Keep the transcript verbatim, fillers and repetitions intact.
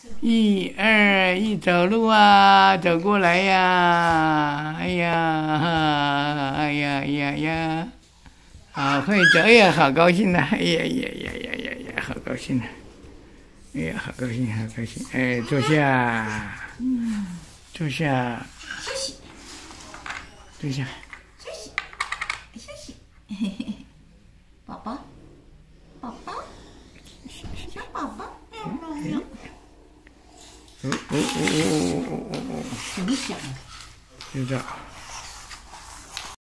一二一，走路啊，走过来呀！哎呀，哎呀哎呀呀！好会走，哎呀，好高兴呐！哎呀呀呀呀呀呀，好高兴呐！哎呀，好高兴，好高兴！哎，坐下，坐下， 休息， 坐下， 休息，休息，嘿嘿嘿，宝宝，宝宝，小宝宝，喵喵喵。 哦哦哦哦哦哦哦！ 怎么想啊？ 知道。